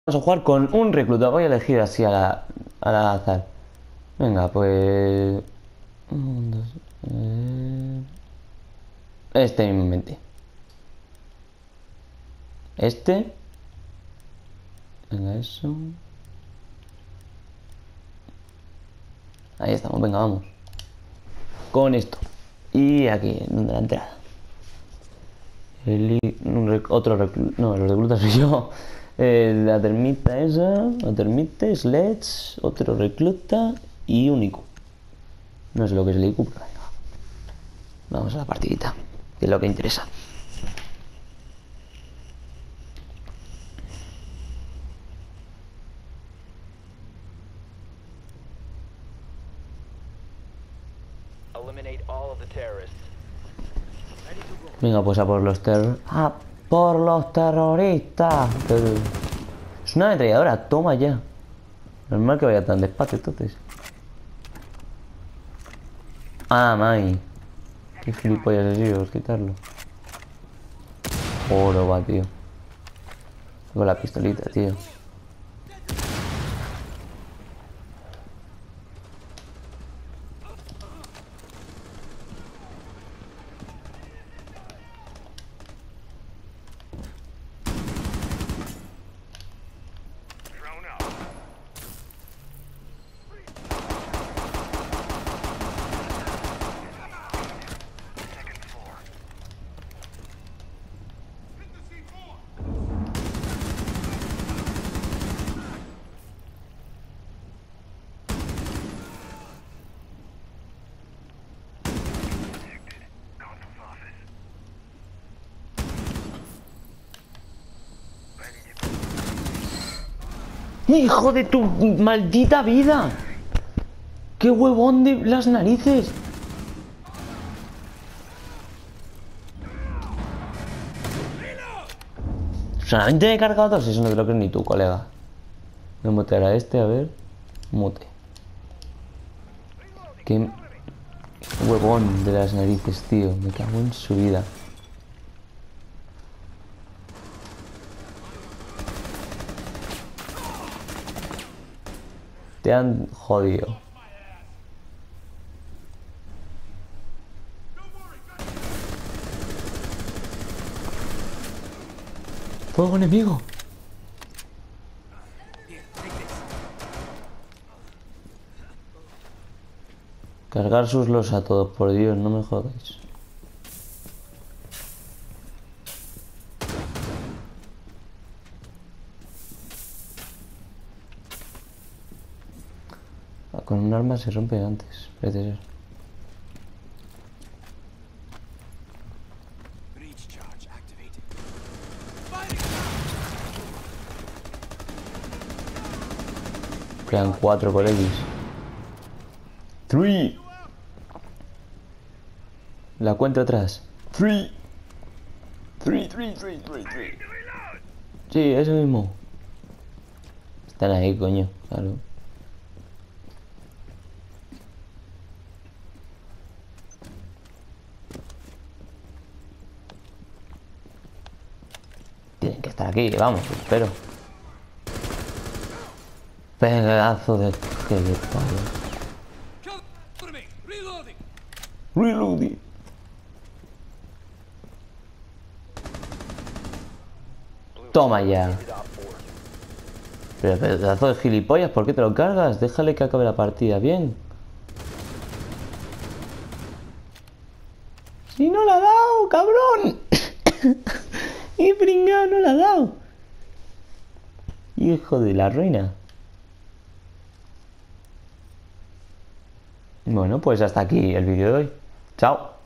Vamos a jugar con un recluta. Voy a elegir así a la azar. Venga, pues... Este mismamente. Este. Venga, eso. Ahí estamos, venga, vamos. Con esto. Y aquí, donde la entrada. Otro recluta. No, los reclutas soy yo. La termita esa. La termite, Sledge. Otro recluta. Y un IQ. No sé lo que es el IQ, pero venga. Vamos a la partidita. Que es lo que interesa. Venga, pues a por los por los terroristas. Es una ametralladora, toma ya. Normal que vaya tan despacio entonces. Ah, Mai. Qué gilipollas he sido, quitarlo. Oro va, tío. Con la pistolita, tío. ¡Hijo de tu maldita vida! ¡Qué huevón de las narices! Solamente me he cargado dos, eso no te lo crees ni tú, colega. Voy a mutear a este, a ver. Mute. Qué huevón de las narices, tío. Me cago en su vida. Te han jodido. ¡Fuego enemigo! Cargar sus los a todos, por Dios, no me jodáis. Con un arma se rompe antes, parece ser. Quedan 4 por X. 3. La cuenta atrás. 3. 3. Sí, eso mismo. Están ahí, coño, claro. Tienen que estar aquí, vamos, espero. Pedazo de gilipollas. Reloading. Toma ya. Pero pedazo de gilipollas, ¿por qué te lo cargas? Déjale que acabe la partida bien. Si no la ha dado, cabrón. Y pringao, no la ha dado. Hijo de la ruina. Bueno, pues hasta aquí el vídeo de hoy. Chao.